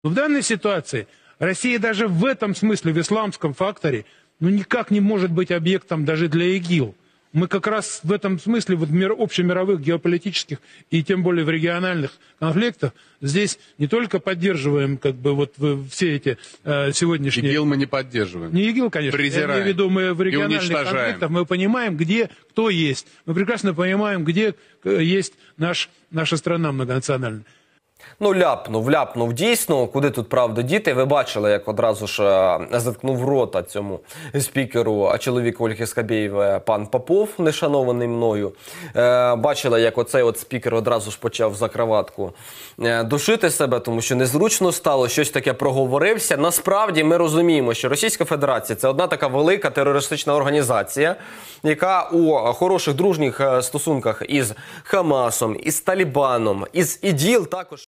В данной ситуации Россия даже в этом смысле, в исламском факторе, ну никак не может быть объектом даже для ИГИЛ. Мы как раз в этом смысле, вот общемировых геополитических и тем более в региональных конфликтах, здесь не только поддерживаем как бы вот все эти сегодняшние... ИГИЛ мы не поддерживаем. Не ИГИЛ, конечно. Презираем. Я имею в виду, мы в региональных конфликтах мы понимаем, где кто есть. Мы прекрасно понимаем, где есть наша страна многонациональная. Ну, ляпнув дійсно, куди тут правду діти. Ви бачили, як одразу ж заткнув рота цьому спікеру, а чоловік Ольги Скабєєвої, пан Попов, нешанований мною. Бачили, як оцей от спікер одразу ж почав за краватку душити себе, тому що незручно стало, щось таке проговорився. Насправді ми розуміємо, що Російська Федерація – це одна така велика терористична організація, яка у хороших дружніх стосунках із Хамасом, із Талібаном, із ІДІЛ також.